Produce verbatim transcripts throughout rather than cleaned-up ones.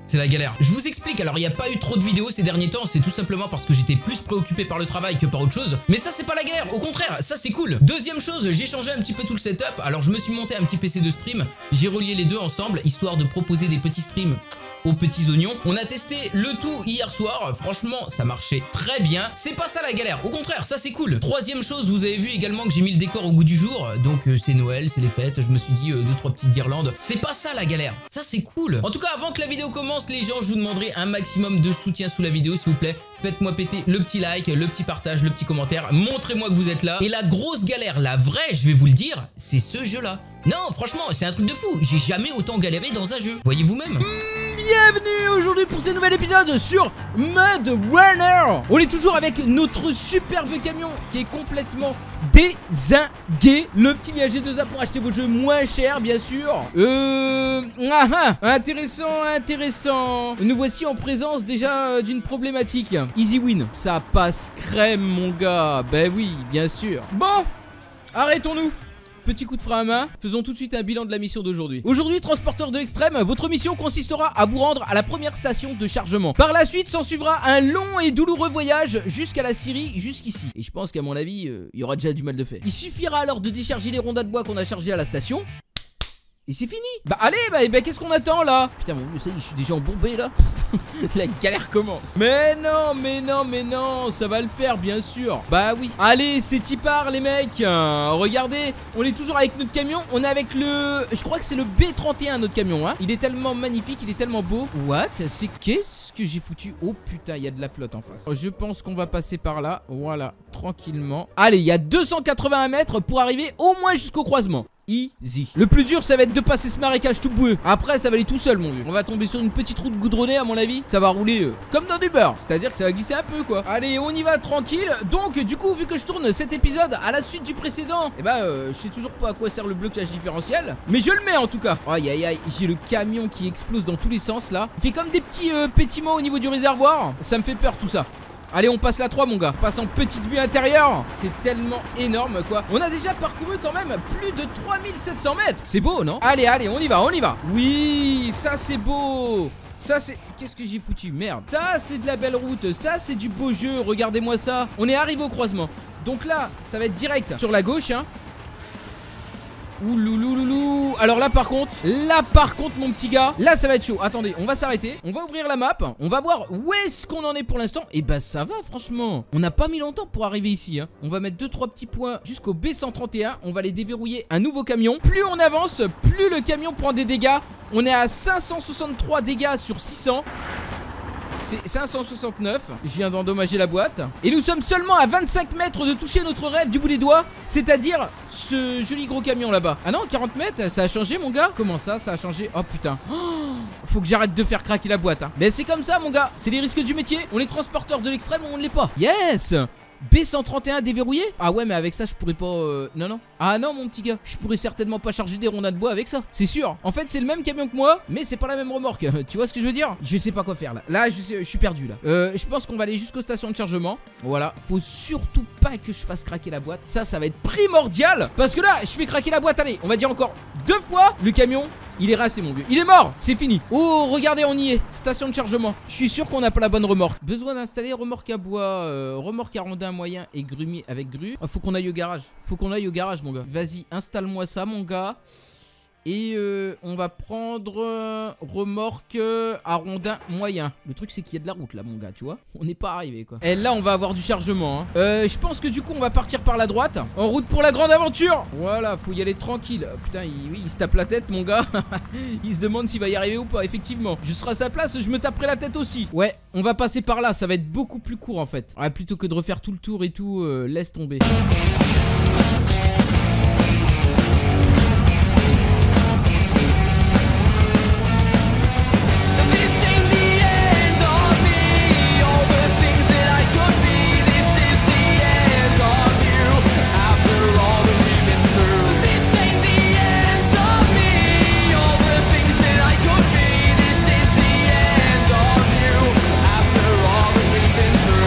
C'est la galère. Je vous explique, alors il n'y a pas eu trop de vidéos ces derniers temps, c'est tout simplement parce que j'étais plus préoccupé par le travail que par autre chose. Mais ça c'est pas la galère, au contraire, ça c'est cool. Deuxième chose, j'ai changé un petit peu tout le setup. Alors je me suis monté un petit P C de stream, j'ai relié les deux ensemble, histoire de proposer des petits streams aux petits oignons. On a testé le tout hier soir, franchement ça marchait très bien. C'est pas ça la galère, au contraire ça c'est cool. Troisième chose, vous avez vu également que j'ai mis le décor au goût du jour. Donc euh, c'est Noël, c'est les fêtes, je me suis dit euh, deux trois petites guirlandes. C'est pas ça la galère, ça c'est cool. En tout cas avant que la vidéo commence les gens, je vous demanderai un maximum de soutien sous la vidéo s'il vous plaît. Faites-moi péter le petit like, le petit partage, le petit commentaire, montrez-moi que vous êtes là. Et la grosse galère, la vraie, je vais vous le dire, c'est ce jeu là. Non franchement c'est un truc de fou, j'ai jamais autant galéré dans un jeu, voyez vous-même. Bienvenue aujourd'hui pour ce nouvel épisode sur Mud Runner. On est toujours avec notre superbe camion qui est complètement dézingué. Le petit lien G deux A pour acheter votre jeu moins cher bien sûr. Euh... Ah, ah, intéressant, intéressant. Nous voici en présence déjà d'une problématique. Easy win. Ça passe crème mon gars. Ben oui, bien sûr. Bon, arrêtons-nous. Petit coup de frein à main, faisons tout de suite un bilan de la mission d'aujourd'hui. Aujourd'hui, transporteur de l'extrême, votre mission consistera à vous rendre à la première station de chargement. Par la suite, s'en suivra un long et douloureux voyage jusqu'à la Syrie, jusqu'ici. Et je pense qu'à mon avis, il euh, y aura déjà du mal de fait. Il suffira alors de décharger les rondins de bois qu'on a chargés à la station. Et c'est fini. Bah allez, bah, bah qu'est-ce qu'on attend là? Putain mon dieu, ça y est, je suis déjà embourbé là. La galère commence. Mais non, mais non, mais non, ça va le faire bien sûr. Bah oui. Allez, c'est y part les mecs. euh, Regardez, on est toujours avec notre camion. On est avec le... Je crois que c'est le B trente et un notre camion hein. Il est tellement magnifique, il est tellement beau. What? C'est qu'est-ce que j'ai foutu? Oh putain, il y a de la flotte en face. Je pense qu'on va passer par là. Voilà, tranquillement. Allez, il y a deux cent quatre-vingt-un mètres pour arriver au moins jusqu'au croisement. Easy. Le plus dur ça va être de passer ce marécage tout boueux. Après ça va aller tout seul mon vieux. On va tomber sur une petite route goudronnée à mon avis. Ça va rouler euh, comme dans du beurre. C'est à dire que ça va glisser un peu quoi. Allez on y va tranquille. Donc du coup vu que je tourne cet épisode à la suite du précédent, et eh bah euh, je sais toujours pas à quoi sert le blocage différentiel. Mais je le mets en tout cas. Aïe aïe aïe. J'ai le camion qui explose dans tous les sens là. Il fait comme des petits euh, pétiments au niveau du réservoir. Ça me fait peur tout ça. Allez on passe la trois mon gars. On passe en petite vue intérieure. C'est tellement énorme quoi. On a déjà parcouru quand même plus de trois mille sept cents mètres. C'est beau non? Allez allez on y va on y va. Oui ça c'est beau. Ça c'est... Qu'est-ce que j'ai foutu? Merde. Ça c'est de la belle route. Ça c'est du beau jeu. Regardez-moi ça. On est arrivé au croisement. Donc là ça va être direct sur la gauche hein. Ouloulouloulou. Alors là par contre, là par contre mon petit gars, là ça va être chaud. Attendez, on va s'arrêter, on va ouvrir la map. On va voir où est-ce qu'on en est pour l'instant. Et bah ça va franchement. On n'a pas mis longtemps pour arriver ici hein. On va mettre deux trois petits points jusqu'au B cent trente et un. On va les déverrouiller un nouveau camion. Plus on avance, plus le camion prend des dégâts. On est à cinq cent soixante-trois dégâts sur six cents. C'est cinq cent soixante-neuf. Je viens d'endommager la boîte. Et nous sommes seulement à vingt-cinq mètres de toucher notre rêve du bout des doigts. C'est-à-dire ce joli gros camion là-bas. Ah non, quarante mètres, ça a changé mon gars. Comment ça, ça a changé? Oh putain. Oh, faut que j'arrête de faire craquer la boîte hein. Mais c'est comme ça mon gars, c'est les risques du métier. On est transporteur de l'extrême ou on ne l'est pas. Yes. B cent trente et un déverrouillé? Ah ouais mais avec ça je pourrais pas euh... Non non. Ah non mon petit gars, je pourrais certainement pas charger des rondins de bois avec ça. C'est sûr. En fait c'est le même camion que moi, mais c'est pas la même remorque. Tu vois ce que je veux dire? Je sais pas quoi faire là. Là je, sais, je suis perdu là. euh, Je pense qu'on va aller jusqu'aux stations de chargement. Voilà. Faut surtout pas que je fasse craquer la boîte. Ça ça va être primordial. Parce que là je fais craquer la boîte. Allez on va dire encore deux fois. Le camion il est rincé mon vieux. Il est mort. C'est fini. Oh regardez on y est. Station de chargement. Je suis sûr qu'on n'a pas la bonne remorque. Besoin d'installer remorque à bois, euh, remorque à rondin moyen et grumier avec grue. Ah, faut qu'on aille au garage. Faut qu'on aille au garage mon gars. Vas-y installe-moi ça mon gars. Et euh, on va prendre euh, remorque euh, à rondin moyen. Le truc c'est qu'il y a de la route là mon gars tu vois. On n'est pas arrivé quoi. Et là on va avoir du chargement hein. euh, Je pense que du coup on va partir par la droite. En route pour la grande aventure. Voilà faut y aller tranquille. Oh, putain il, oui, il se tape la tête mon gars. Il se demande s'il va y arriver ou pas. Effectivement je serai à sa place, je me taperai la tête aussi. Ouais on va passer par là, ça va être beaucoup plus court en fait. Ouais, plutôt que de refaire tout le tour et tout euh, laisse tomber.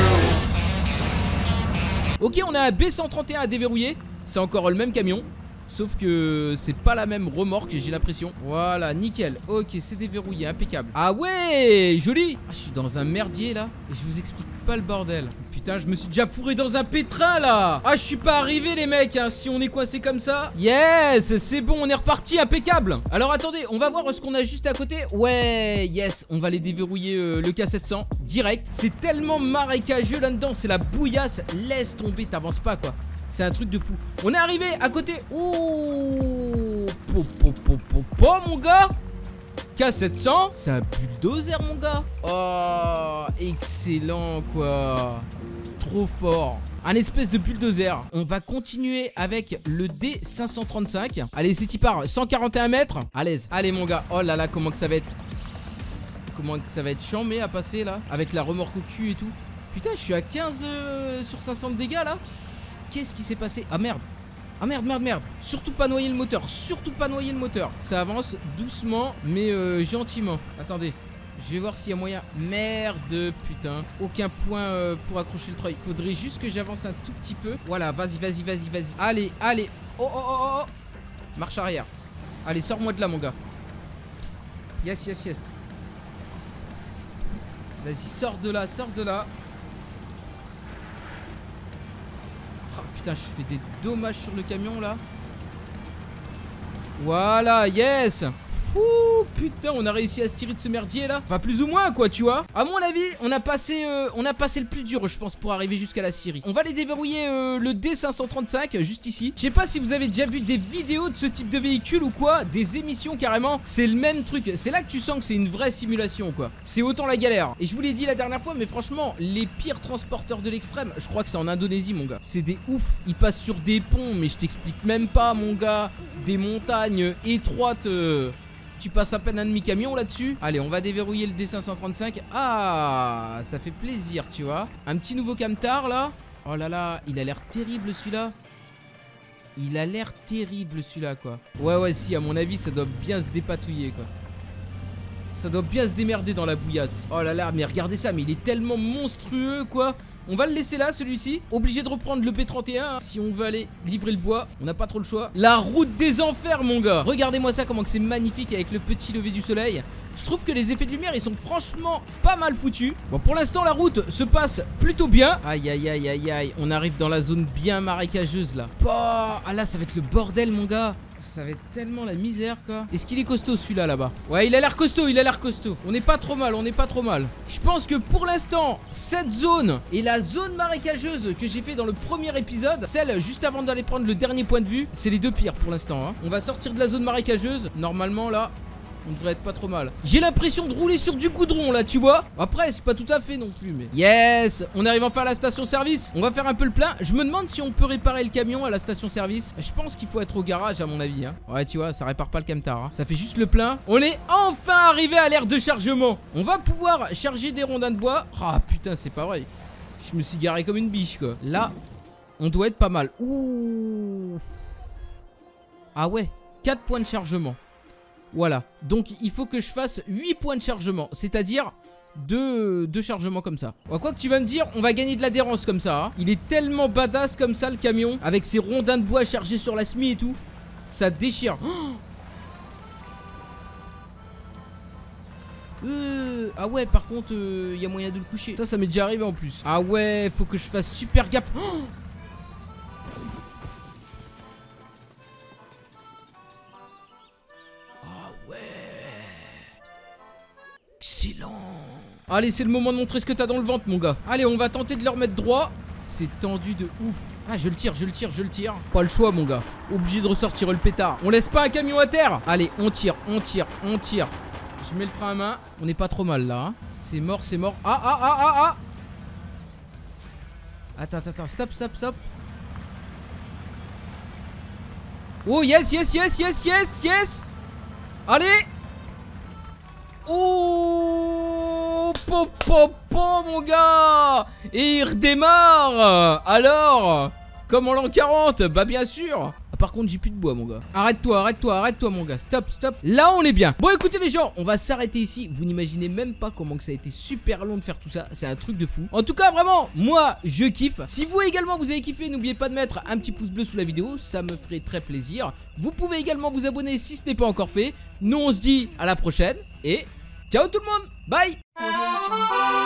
Ok on a un B cent trente et un à déverrouiller. C'est encore le même camion. Sauf que c'est pas la même remorque, j'ai l'impression. Voilà, nickel. Ok, c'est déverrouillé, impeccable. Ah ouais, joli. Ah, je suis dans un merdier là. Et je vous explique pas le bordel. Putain, je me suis déjà fourré dans un pétrin là. Ah, je suis pas arrivé les mecs, hein, si on est coincé comme ça. Yes, c'est bon, on est reparti, impeccable. Alors attendez, on va voir ce qu'on a juste à côté. Ouais, yes, on va les déverrouiller euh, le K sept cents direct. C'est tellement marécageux là-dedans, c'est la bouillasse. Laisse tomber, t'avances pas quoi. C'est un truc de fou. On est arrivé à côté. Ouh, po, po, po, po, po, mon gars. K sept cents, c'est un bulldozer mon gars. Oh, excellent quoi. Trop fort. Un espèce de bulldozer. On va continuer avec le D cinq cent trente-cinq. Allez, c'est y part. cent quarante et un mètres. À l'aise. Allez mon gars. Oh là là, comment que ça va être. Comment que ça va être chambé à passer là. Avec la remorque au cul et tout. Putain, je suis à quinze euh, sur cinq cents de dégâts là. Qu'est-ce qui s'est passé? Ah merde. Ah merde, merde, merde. Surtout pas noyer le moteur. Surtout pas noyer le moteur. Ça avance doucement, mais euh, gentiment. Attendez. Je vais voir s'il y a moyen. Merde, putain. Aucun point euh, pour accrocher le treuil. Faudrait juste que j'avance un tout petit peu. Voilà, vas-y, vas-y, vas-y, vas-y. Allez, allez. Oh, oh, oh, oh. Marche arrière. Allez, sors-moi de là, mon gars. Yes, yes, yes. Vas-y, sors de là, sors de là. Oh putain, je fais des dommages sur le camion là. Voilà, yes. Ouh, putain, on a réussi à se tirer de ce merdier là. Enfin, plus ou moins quoi, tu vois. À mon avis, on a passé euh, on a passé le plus dur, je pense, pour arriver jusqu'à la Syrie. On va les déverrouiller euh, le D cinq cent trente-cinq, juste ici. Je sais pas si vous avez déjà vu des vidéos de ce type de véhicule ou quoi. Des émissions carrément. C'est le même truc. C'est là que tu sens que c'est une vraie simulation quoi. C'est autant la galère. Et je vous l'ai dit la dernière fois, mais franchement, les pires transporteurs de l'extrême, je crois que c'est en Indonésie, mon gars. C'est des ouf. Ils passent sur des ponts, mais je t'explique même pas, mon gars. Des montagnes étroites. Euh... Tu passes à peine un demi-camion là-dessus. Allez, on va déverrouiller le D cinq cent trente-cinq. Ah, ça fait plaisir, tu vois. Un petit nouveau camtar, là. Oh là là, il a l'air terrible, celui-là. Il a l'air terrible, celui-là, quoi. Ouais, ouais, si, à mon avis, ça doit bien se dépatouiller, quoi. Ça doit bien se démerder dans la bouillasse. Oh là là, mais regardez ça, mais il est tellement monstrueux, quoi. On va le laisser là, celui-ci. Obligé de reprendre le B trente et un hein. Si on veut aller livrer le bois, on n'a pas trop le choix. La route des enfers, mon gars. Regardez-moi ça, comment que c'est magnifique avec le petit lever du soleil. Je trouve que les effets de lumière, ils sont franchement pas mal foutus. Bon, pour l'instant, la route se passe plutôt bien. Aïe, aïe, aïe, aïe, aïe. On arrive dans la zone bien marécageuse, là. Oh, ah là, ça va être le bordel, mon gars. Ça va être tellement la misère quoi. Est-ce qu'il est costaud celui-là là-bas? Ouais, il a l'air costaud, il a l'air costaud. On n'est pas trop mal, on n'est pas trop mal. Je pense que pour l'instant, cette zone et la zone marécageuse que j'ai fait dans le premier épisode, celle juste avant d'aller prendre le dernier point de vue, c'est les deux pires pour l'instant hein. On va sortir de la zone marécageuse. Normalement là, on devrait être pas trop mal. J'ai l'impression de rouler sur du goudron là, tu vois. Après, c'est pas tout à fait non plus, mais... Yes, on arrive enfin à la station-service. On va faire un peu le plein. Je me demande si on peut réparer le camion à la station-service. Je pense qu'il faut être au garage à mon avis hein. Ouais, tu vois, ça répare pas le camtar hein. Ça fait juste le plein. On est enfin arrivé à l'aire de chargement. On va pouvoir charger des rondins de bois. Ah putain, c'est pas vrai. Je me suis garé comme une biche quoi. Là, on doit être pas mal. Ouh. Ah ouais, quatre points de chargement. Voilà, donc il faut que je fasse huit points de chargement, c'est-à-dire deux, deux chargements comme ça. Bon, quoi que tu vas me dire, on va gagner de l'adhérence comme ça hein. Il est tellement badass comme ça le camion, avec ses rondins de bois chargés sur la semi et tout. Ça déchire. Oh euh, ah ouais, par contre, il euh, y a moyen de le coucher. Ça, ça m'est déjà arrivé en plus. Ah ouais, faut que je fasse super gaffe. Oh excellent. Allez, c'est le moment de montrer ce que t'as dans le ventre, mon gars. Allez, on va tenter de le remettre droit. C'est tendu de ouf. Ah, je le tire, je le tire, je le tire. Pas le choix, mon gars. Obligé de ressortir le pétard. On laisse pas un camion à terre. Allez, on tire, on tire, on tire. Je mets le frein à main. On est pas trop mal, là. Hein. C'est mort, c'est mort. Ah, ah, ah, ah, ah. Attends, attends, attends. Stop, stop, stop. Oh, yes, yes, yes, yes, yes, yes. Allez. Oh, pop, pop, pop, mon gars. Et il redémarre. Alors, comme en l'an quarante, bah bien sûr. par contre j'ai plus de bois mon gars. Arrête-toi, arrête-toi, arrête-toi mon gars. Stop, stop. Là on est bien. Bon écoutez les gens, on va s'arrêter ici. Vous n'imaginez même pas comment que ça a été super long de faire tout ça. C'est un truc de fou. En tout cas vraiment, moi je kiffe. Si vous également vous avez kiffé, n'oubliez pas de mettre un petit pouce bleu sous la vidéo. Ça me ferait très plaisir. Vous pouvez également vous abonner si ce n'est pas encore fait. Nous on se dit à la prochaine. Et ciao tout le monde. Bye.